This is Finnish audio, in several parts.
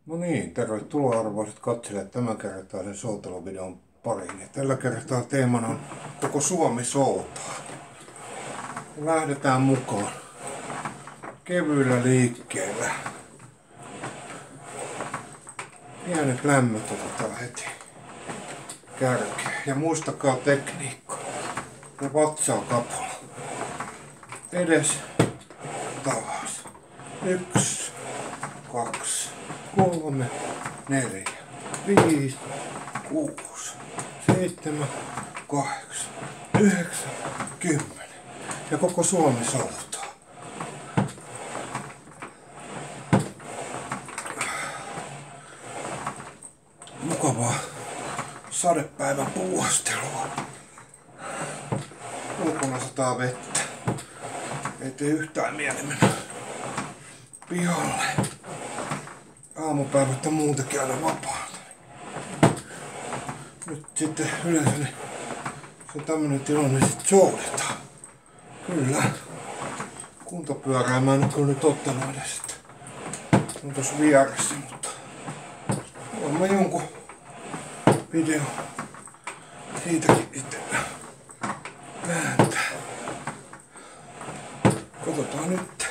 No niin, tervetuloa arvoisat katselijat tämänkertaisen souteluvideon pariin. Ja tällä kertaa teemana on koko Suomi soutaa. Lähdetään mukaan kevyillä liikkeellä. Pienet lämmöt otetaan heti kärkeen. Ja muistakaa tekniikka. Ja vatsaa kapula. Edes taas. 1, 2, 3, 4, 5, 6, 7, 8, 9, 10. Ja koko Suomi soutaa. Mukavaa sadepäivän puuhastelua. Ulkona sataa vettä. Ei tee yhtään mieli mennä pihalle. Aamupäivät on muutenkin aina vapaata. Nyt sitten yleensä niin se on tämmönen tilanne, sit soudetaan. Kyllä. Kuntopyörää mä en oo nyt ottanut edes. On tossa vieressä, mutta olen mä jonkun video siitäkin itse vääntää. Katsotaan nyt.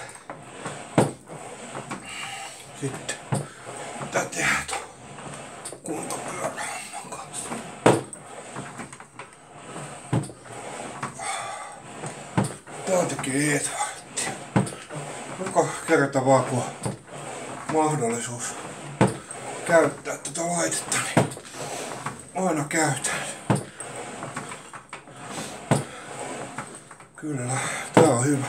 Sitten mitä tehdään tuon kuntopyörähomman kanssa. Tää tekee Edvardia. Joka kerta vaan kun on mahdollisuus käyttää tätä laitetta, niin aina käytän. Kyllä, tää on hyvä.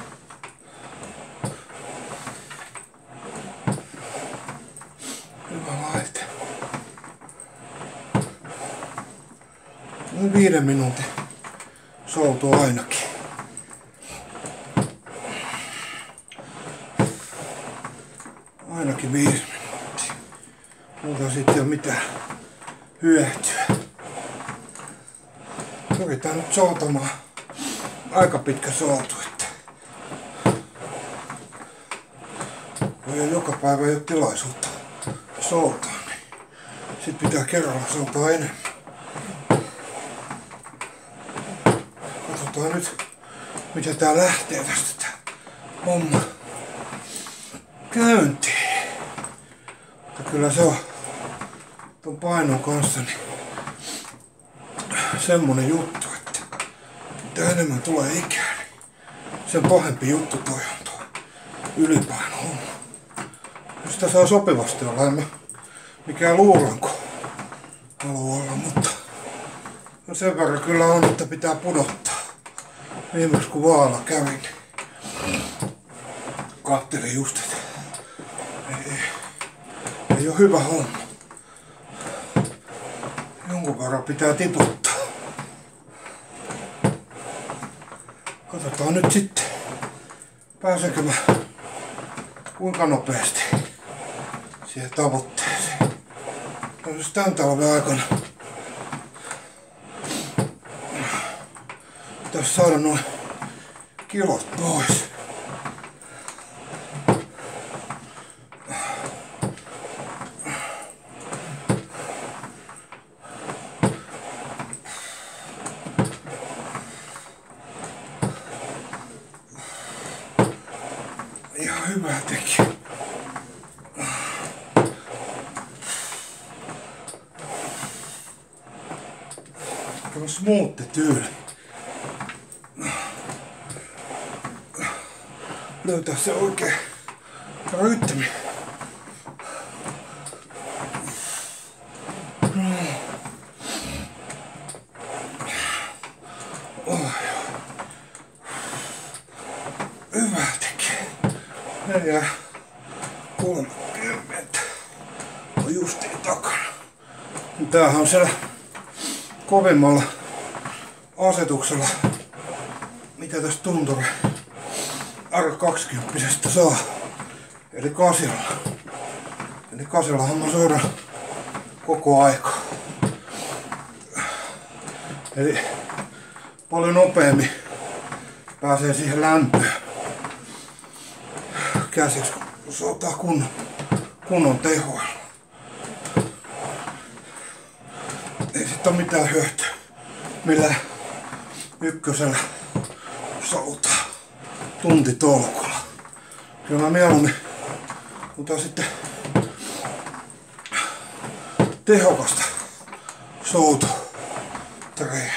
Hyvä laite. Noin 5 minuutin soutu ainakin. Ainakin 5 minuuttia. Muuta sitten ei ole mitään hyötyä. Pyritään nyt soutamaan aika pitkä soutu, että kun ei joka päivä ei ole tilaisuutta soutaa, niin sit pitää kerralla soutaa enemmän. Katsotaan nyt, miten tää lähtee tästä tää homma käyntiin. Mutta kyllä se on ton painon kanssa niin semmonen juttu, että mitä enemmän tulee ikää, niin sen pahempi juttu toi on tuo ylipaino homma. Sitä saa sopivasti olla, en mä mikään luuranko halua olla, mutta sen verran kyllä on, että pitää pudottaa. Viimeksi kun Vaala kävin, kattelin just, että ei oo hyvä homma. Jonkun verran pitää tiputtaa. Katsotaan nyt sitten, pääsenkö mä kuinka nopeasti siihen tavoitteeseen. Jos tän talven aikana pitäis saada noin kilot pois. Ihan hyvää teki. Tämä on smoothi tyyli. Löytää se oikein rytmi. Hyvä tekee. 4:30 on justiin takana. Tämähän on siellä kovimmalla asetuksella, mitä tästä tunturi R20 saa. Eli kasilla. Eli kasillahan mä soidan koko aika. Eli paljon nopeammin pääsee siihen lämpöön käsiksi, kun se ottaa kunnon tehoilla. siitä ole mitään hyötyä, millä ykkösellä soutaa tuntitolkulla. Kyllä mä mieluummin otan sitten tehokasta soutotreeniä.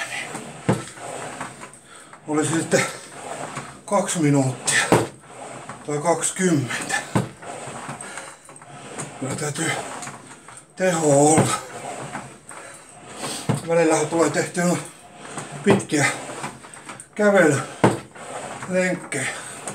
Olisi sitten 2 minuuttia tai 20. Kyllä täytyy teho olla. Välillähän tulee tehtyä pitkiä kävelylenkkejä.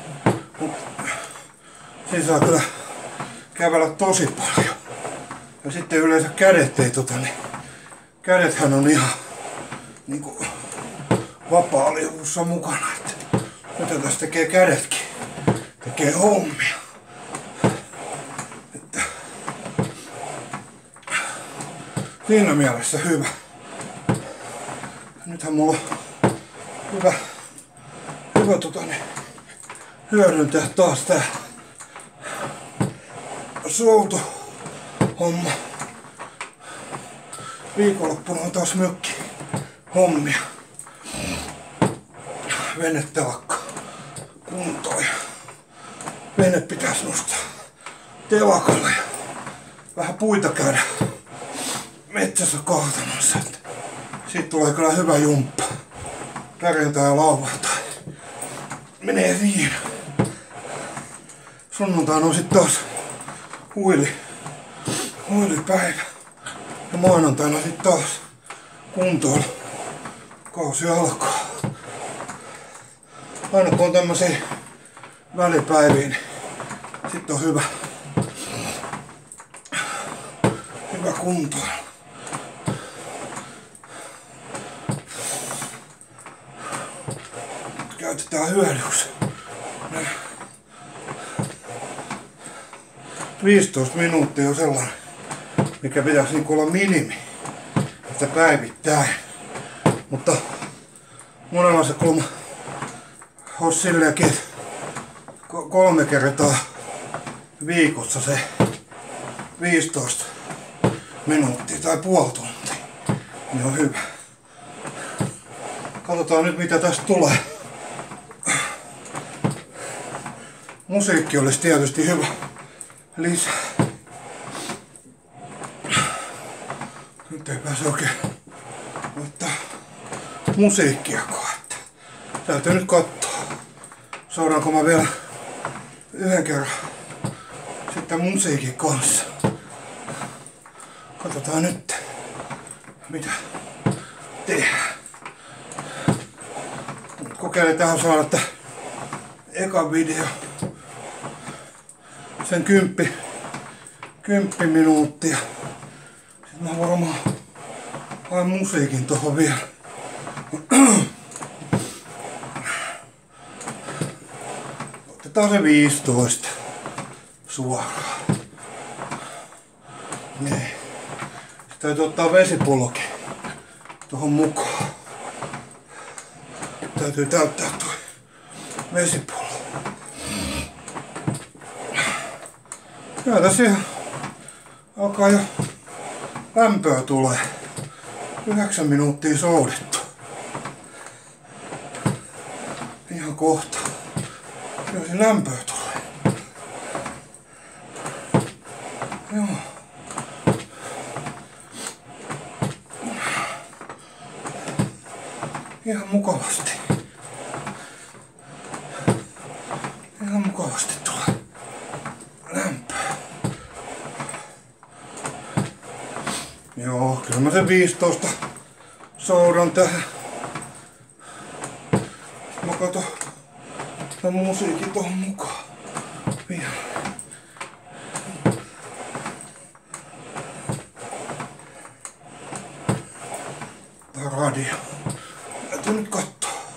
Siinä saa kyllä kävellä tosi paljon. Ja sitten yleensä kädet ei niin kädethän on ihan niinku vapaa-liukussa mukana. Mitä tässä tekee kädetkin? Tekee hommia. Että siinä mielessä hyvä. Nythän mulla on hyvä hyödyntää taas tää soutuhomma. Viikonloppuna on taas mökki hommia. Venetelakka kuntoon. Vene pitäisi nostaa telakalle ja vähän puita käydä metsässä kaatamassa. Siitä tulee kyllä hyvä jumppa. Perjantai ja lauantai menee siinä. Sunnuntaina on sit taas huilipäivä. Ja maanantaina sit taas kuntoon. Kausi alkaa. Aina kun on tämmösiä välipäiviä, niin sit on hyvä kuntoon. Käytetään hyödyksi. 15 minuuttia on sellainen, mikä pitäisi niinku olla minimi, että päivittäin. Mutta monella se kulma olisi silleenkin, että 3 kertaa viikossa se 15 minuuttia tai puoli tuntia, niin on hyvä. Katsotaan nyt mitä tästä tulee. Musiikki olisi tietysti hyvä lisää. Nyt ei pääse oikein ottaa musiikkia koetta. Täytyy nyt katsoa. Saadaanko mä vielä yhden kerran sitten musiikin kanssa. Katsotaan nyt mitä tehdään. Kokeiletaan saada että eka video sen 10 minuuttia. Sitten mä varmaan haen musiikin tohon vielä. Otetaan se 15 suoraan. Niin. Sitten täytyy ottaa vesipullokin tohon mukaan. Täytyy täyttää tuo vesipullo. Kyllä tässä ihan alkaa jo lämpöä tulee. 9 minuuttia soudettu. Ihan kohta. Kyllä se lämpöä tulee. Joo. Ihan mukavasti. Ihan mukavasti tulee lämpöä. Joo, kyllä mä sen 15 soudan tähän. Mä katon tämän musiikin tohon mukaan. Vielä. Tää radio. Täytyy nyt katsoa.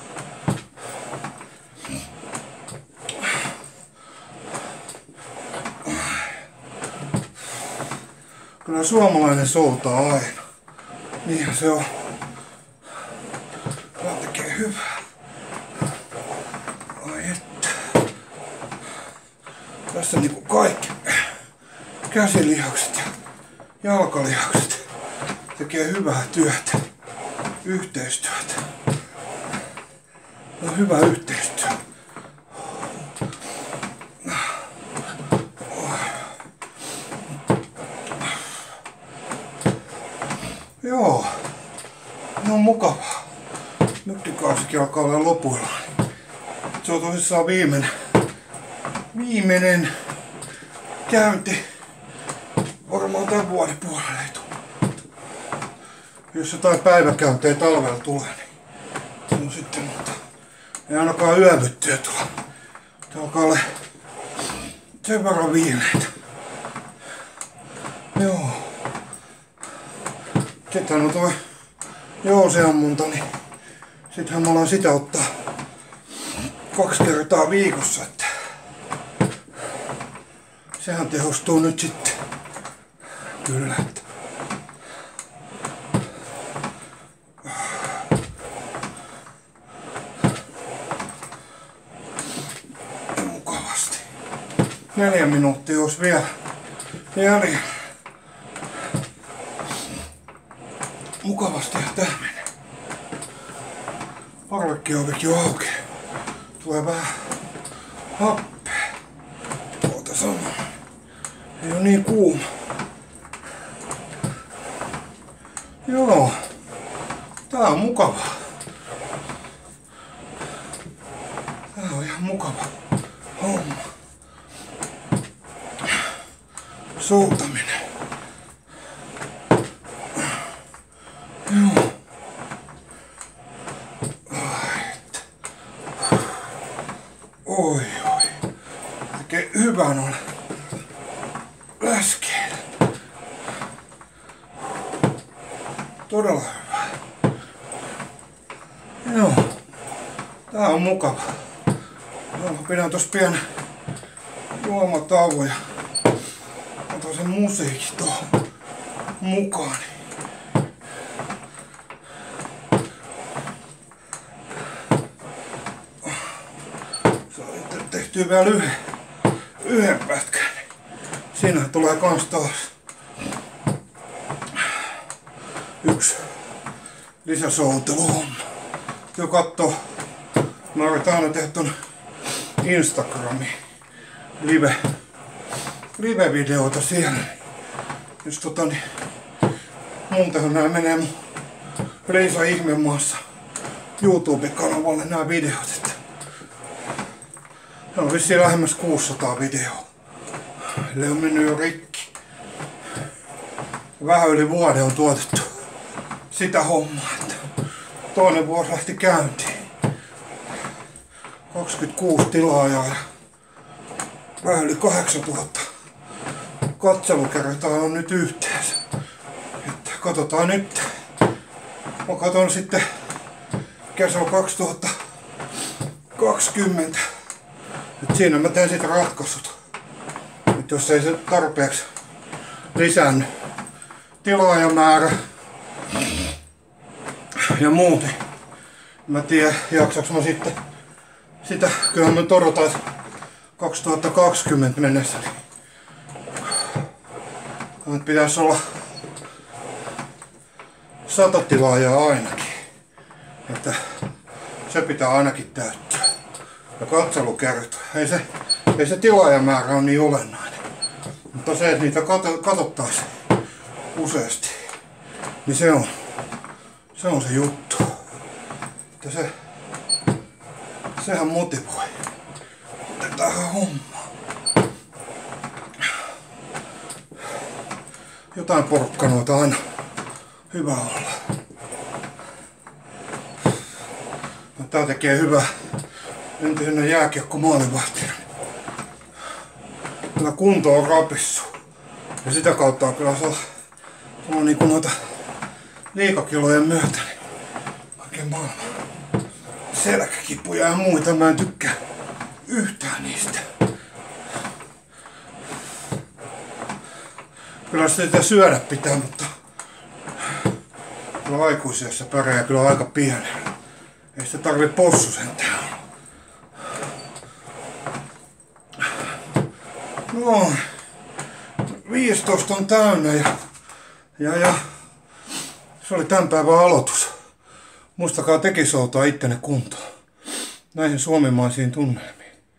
Kyllä suomalainen soutaa aina. Niinhän se on. Tämä tekee hyvää. Ai että. Tässä niinku kaikki käsilihakset ja jalkalihakset tekee hyvää työtä. yhteistyötä. On hyvä yhteistyö. Joo, ne on mukavaa. Mökkikausikin alkaa olla lopuillaan. Se on tosissaan viimeinen käynti. Varmaan tämän vuoden puolelle ei tule. Jos jotain päiväkäyntejä talvella tulee, niin se on sitten, mutta ei ainakaan yövyttyä tulla. Tää alkaa olla sen verran viileitä. Joo. Sitten on toi jousiammunta, niin sittenhän me ollaan sitä ottaa 2 kertaa viikossa, että sehän tehostuu nyt sitten. Kyllä, että mukavasti. 4 minuuttia olisi vielä jäljellä. Mukavasti ja tää menee. Parvekkeovikin on auki. Tulee vähän happea. Tuolta samaa. Ei oo niin kuuma. Joo. Tää on mukavaa. Tää on ihan mukava homma. Soutaminen. Joo. Oi. Tekee hyvän olla läskeillä. Todella hyvä. Joo. Tää on mukava. Joo, pidän tossa pienen juomatauon ja otan sen musiikin tuohon mukaan. Tehtyy vielä yhden pätkän. Siinä tulee kans taas yksi lisäsouteluhomma. Kyllä kattoo. Mä yritän aina tehdä ton Instagramiin live-videoita siellä. Jos muutenhan nää menee mun Reisa Ihmemaassa YouTube-kanavalle nää videot. Että ne on vissiin lähemmäs 600 videoa. Eli on mennyt jo rikki. Vähän yli vuoden on tuotettu sitä hommaa, että toinen vuosi lähti käyntiin. 26 tilaajaa ja vähän yli 8000 katselukertaa on nyt yhteensä. Että katsotaan nyt. Mä katon sitten kesällä 2020. Et siinä mä teen sitten ratkaisut. Et jos ei se tarpeeksi lisänny tilaajamäärä ja muut, niin mä tiedän jaksaks mä sitten sitä. Kyllähän me todotaan 2020 mennessä. Niin pitäisi olla 100 tilaajaa ainakin. Että se pitää ainakin täyttää. Ja katselukertoja. Ei se tilaajamäärä ole niin olennainen. Mutta se, että niitä katsottaisiin useasti, niin se on se juttu. Että sehän motivoi. Otetaan hommaa. Jotain porkkanoita aina hyvä olla. Tää tekee hyvää entisenä jääkiekko-maalivahtina. Kyllä kunto on rapissu. Ja sitä kautta on kyllä saa niinku noita liikakilojen myötä niin oikein maailman selkäkipuja ja muita. Mä en tykkää yhtään niistä. Kyllä sitä syödä pitää, mutta kyllä aikuisiassa pärjää kyllä aika pienellä. Ei sitä tarvi possu sentään. No, 15 on täynnä ja se oli tämän päivän aloitus. Muistakaa tekin soutaa ittenne kuntoon. Näihin suomimaisiin tunnelmiin.